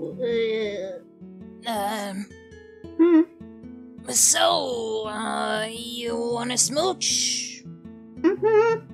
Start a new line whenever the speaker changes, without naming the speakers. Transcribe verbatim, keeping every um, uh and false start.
Um.
Hmm.
So, uh, you wanna smooch?
Mm-hmm.